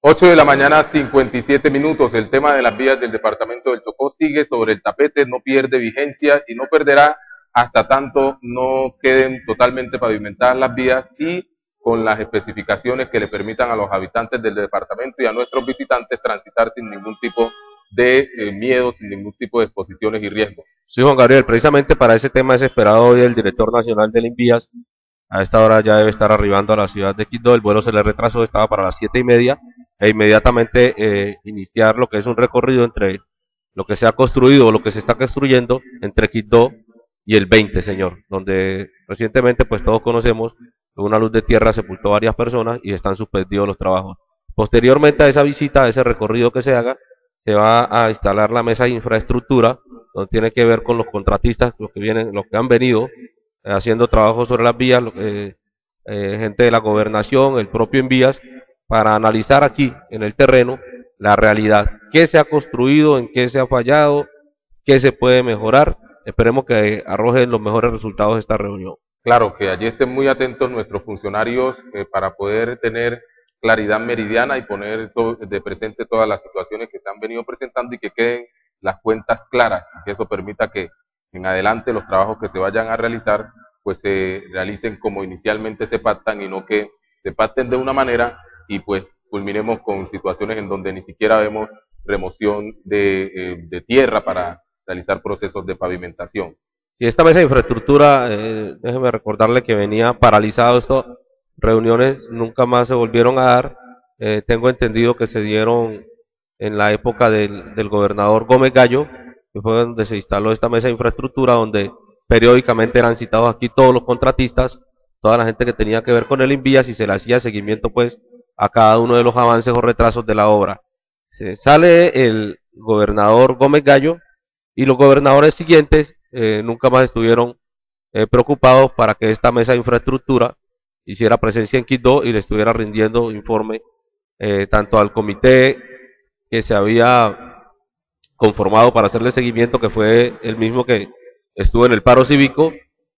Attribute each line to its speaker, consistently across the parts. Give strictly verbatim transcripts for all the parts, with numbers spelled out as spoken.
Speaker 1: ocho de la mañana, cincuenta y siete minutos. El tema de las vías del departamento del Chocó sigue sobre el tapete, no pierde vigencia y no perderá hasta tanto no queden totalmente pavimentadas las vías y con las especificaciones que le permitan a los habitantes del departamento y a nuestros visitantes transitar sin ningún tipo de eh, miedo, sin ningún tipo de exposiciones y riesgos.
Speaker 2: Sí, Juan Gabriel, precisamente para ese tema es esperado hoy el director nacional del INVÍAS. A esta hora ya debe estar arribando a la ciudad de Quito. El vuelo se le retrasó, estaba para las siete y media, e inmediatamente eh, iniciar lo que es un recorrido entre lo que se ha construido o lo que se está construyendo entre Quito y el veinte, señor, donde recientemente pues todos conocemos que una luz de tierra sepultó varias personas y están suspendidos los trabajos. Posteriormente a esa visita, a ese recorrido que se haga, se va a instalar la mesa de infraestructura, donde tiene que ver con los contratistas, los que vienen, los que han venido eh, haciendo trabajos sobre las vías, lo que, eh, gente de la gobernación, el propio Envías, para analizar aquí en el terreno la realidad, qué se ha construido, en qué se ha fallado, qué se puede mejorar. Esperemos que arrojen los mejores resultados de esta reunión.
Speaker 1: Claro, que allí estén muy atentos nuestros funcionarios eh, para poder tener claridad meridiana y poner de presente todas las situaciones que se han venido presentando y que queden las cuentas claras, y que eso permita que en adelante los trabajos que se vayan a realizar pues se realicen como inicialmente se pactan y no que se pacten de una manera y pues culminemos con situaciones en donde ni siquiera vemos remoción de, eh, de tierra para realizar procesos de pavimentación.
Speaker 2: Si esta mesa de infraestructura, eh, déjeme recordarle que venía paralizado esto, reuniones nunca más se volvieron a dar. Eh, tengo entendido que se dieron en la época del, del gobernador Gómez Gallo, que fue donde se instaló esta mesa de infraestructura, donde periódicamente eran citados aquí todos los contratistas, toda la gente que tenía que ver con el Invías y se le hacía seguimiento pues a cada uno de los avances o retrasos de la obra. Se sale el gobernador Gómez Gallo y los gobernadores siguientes eh, nunca más estuvieron eh, preocupados para que esta mesa de infraestructura hiciera presencia en Quito y le estuviera rindiendo informe eh, tanto al comité que se había conformado para hacerle seguimiento, que fue el mismo que estuvo en el paro cívico.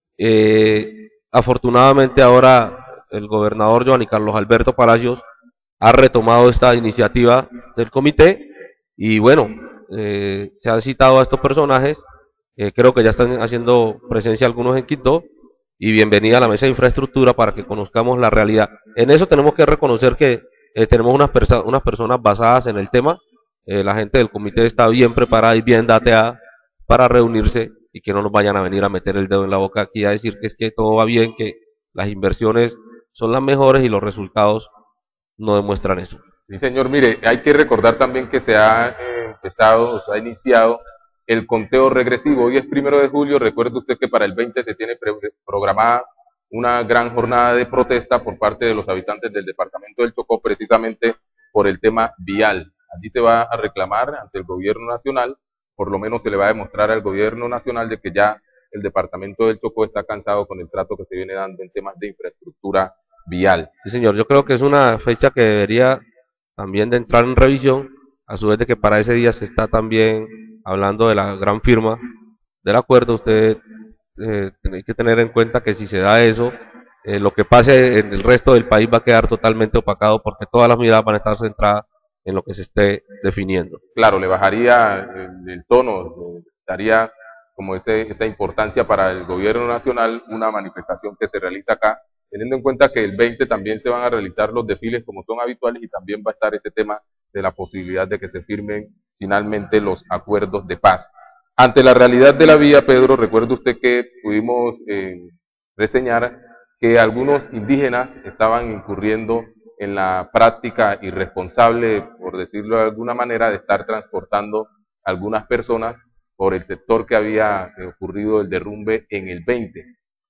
Speaker 2: Eh, afortunadamente ahora el gobernador Giovanni Carlos Alberto Palacios ha retomado esta iniciativa del comité y bueno, eh, se han citado a estos personajes. Eh, creo que ya están haciendo presencia algunos en Quito y bienvenida a la mesa de infraestructura para que conozcamos la realidad. En eso tenemos que reconocer que eh, tenemos unas, perso unas personas basadas en el tema. Eh, la gente del comité está bien preparada y bien dateada para reunirse y que no nos vayan a venir a meter el dedo en la boca aquí a decir que es que todo va bien, que las inversiones son las mejores y los resultados no demuestran eso.
Speaker 1: Sí, señor, mire, hay que recordar también que se ha eh, empezado, se ha iniciado el conteo regresivo. Hoy es primero de julio, recuerde usted que para el veinte se tiene programada una gran jornada de protesta por parte de los habitantes del departamento del Chocó, precisamente por el tema vial. Allí se va a reclamar ante el gobierno nacional, por lo menos se le va a demostrar al gobierno nacional de que ya el departamento del Chocó está cansado con el trato que se viene dando en temas de infraestructura vial.
Speaker 2: Sí, señor, yo creo que es una fecha que debería también de entrar en revisión, a su vez de que para ese día se está también hablando de la gran firma del acuerdo. Usted eh, tiene que tener en cuenta que si se da eso, eh, lo que pase en el resto del país va a quedar totalmente opacado porque todas las miradas van a estar centradas en lo que se esté definiendo.
Speaker 1: Claro, le bajaría el, el tono, daría como ese, esa importancia para el gobierno nacional una manifestación que se realiza acá, teniendo en cuenta que el veinte también se van a realizar los desfiles como son habituales y también va a estar ese tema de la posibilidad de que se firmen finalmente los acuerdos de paz. Ante la realidad de la vía, Pedro, recuerde usted que pudimos eh, reseñar que algunos indígenas estaban incurriendo en la práctica irresponsable, por decirlo de alguna manera, de estar transportando a algunas personas por el sector que había ocurrido el derrumbe en el veinte.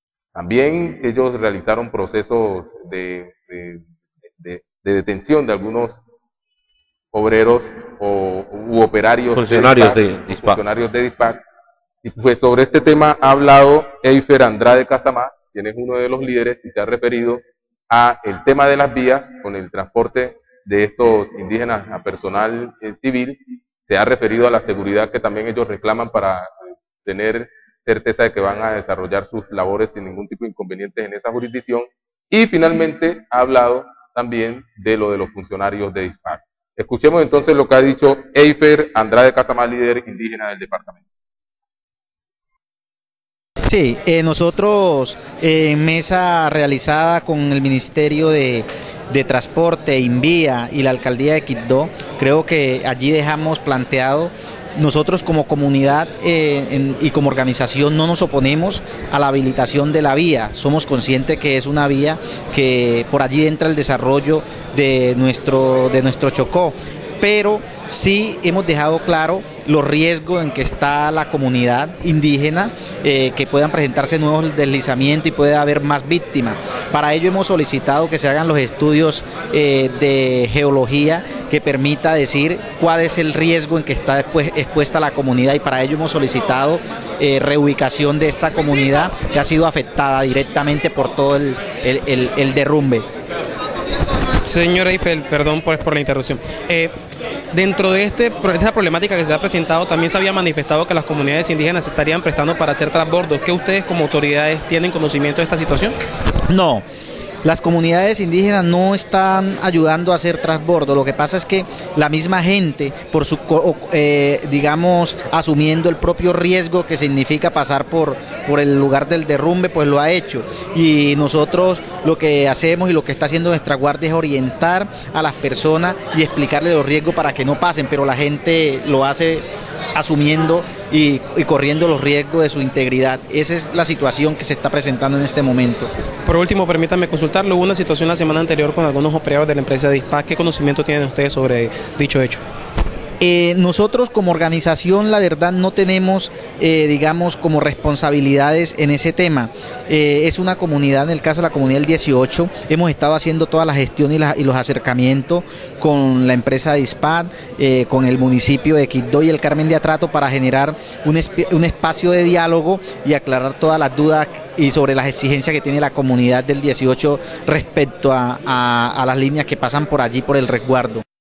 Speaker 1: También ellos realizaron procesos de, de, de, de detención de algunos obreros o u operarios
Speaker 2: funcionarios
Speaker 1: de
Speaker 2: de
Speaker 1: DISPAC, funcionarios de DISPAC. Y pues sobre este tema ha hablado Eifer Andrade Casamá, quien es uno de los líderes y se ha referido a el tema de las vías con el transporte de estos indígenas a personal eh, civil. Se ha referido a la seguridad que también ellos reclaman para eh, tener certeza de que van a desarrollar sus labores sin ningún tipo de inconvenientes en esa jurisdicción. Y finalmente ha hablado también de lo de los funcionarios de DISPAC. Escuchemos entonces lo que ha dicho Eifer Andrade Casamás, líder indígena del departamento.
Speaker 3: Sí, eh, nosotros eh, en mesa realizada con el Ministerio de, de Transporte, INVIA y la Alcaldía de Quibdó, creo que allí dejamos planteado. Nosotros como comunidad eh, en, y como organización no nos oponemos a la habilitación de la vía, somos conscientes que es una vía que por allí entra el desarrollo de nuestro, de nuestro Chocó, pero sí hemos dejado claro los riesgos en que está la comunidad indígena, eh, que puedan presentarse nuevos deslizamientos y puede haber más víctimas. Para ello hemos solicitado que se hagan los estudios eh, de geología que permita decir cuál es el riesgo en que está después expuesta la comunidad, y para ello hemos solicitado eh, reubicación de esta comunidad que ha sido afectada directamente por todo el, el, el, el derrumbe.
Speaker 4: Señor Eiffel, perdón por, por la interrupción. Eh, dentro de, este, de esta problemática que se ha presentado, también se había manifestado que las comunidades indígenas se estarían prestando para hacer transbordos. ¿Qué ustedes como autoridades tienen conocimiento de esta situación?
Speaker 3: No. Las comunidades indígenas no están ayudando a hacer transbordo, lo que pasa es que la misma gente, por su, eh, digamos, asumiendo el propio riesgo que significa pasar por, por el lugar del derrumbe, pues lo ha hecho. Y nosotros lo que hacemos y lo que está haciendo nuestra guardia es orientar a las personas y explicarles los riesgos para que no pasen, pero la gente lo hace asumiendo y, y corriendo los riesgos de su integridad. Esa es la situación que se está presentando en este momento.
Speaker 4: Por último, permítanme consultarlo, hubo una situación la semana anterior con algunos operadores de la empresa Dispatch. ¿Qué conocimiento tienen ustedes sobre dicho hecho?
Speaker 3: Eh, nosotros como organización, la verdad, no tenemos, eh, digamos, como responsabilidades en ese tema. Eh, es una comunidad, en el caso de la comunidad del dieciocho, hemos estado haciendo toda la gestión y, la, y los acercamientos con la empresa Dispatch, eh, con el municipio de Quibdó y el Carmen de Atrato para generar un, un espacio de diálogo y aclarar todas las dudas y sobre las exigencias que tiene la comunidad del dieciocho respecto a, a, a las líneas que pasan por allí por el resguardo.